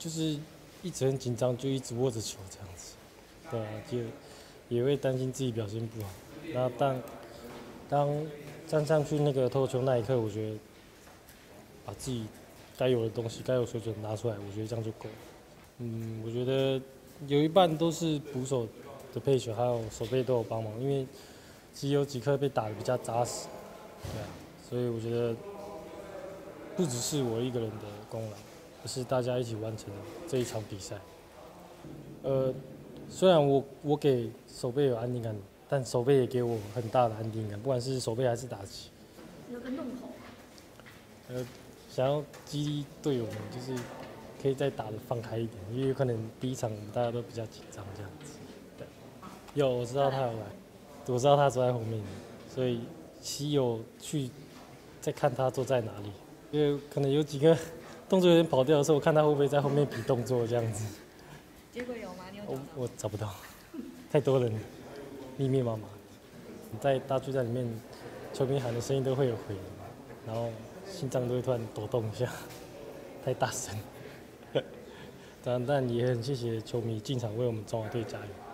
就是一直很紧张，就一直握着球这样子，对啊，就也会担心自己表现不好。然后当站上去那个投球那一刻，我觉得把自己该有的东西、该有水准拿出来，我觉得这样就够了。我觉得有一半都是捕手的配球，还有手背都有帮忙，因为其实有几颗被打得比较扎实，对啊，所以我觉得不只是我一个人的功劳，而是大家一起完成了这一场比赛。虽然我给手背有安定感，但手背也给我很大的安定感，不管是手背还是打击。 有个弄头。 想要激励队友们，就是可以再打得放开一点，因为有可能第一场我们大家都比较紧张这样子。对，有我知道他有来，我知道他坐在后面，所以其有去再看他坐在哪里，因为可能有几个动作有点跑掉的时候，我看他会不会在后面比动作这样子。 结果有吗？你有找到？ 我找不到，太多人密密麻麻，在大巨蛋里面，球迷喊的声音都会有回音，然后心脏都会突然抖动一下，太大声。但也很谢谢球迷进场为我们中华队加油。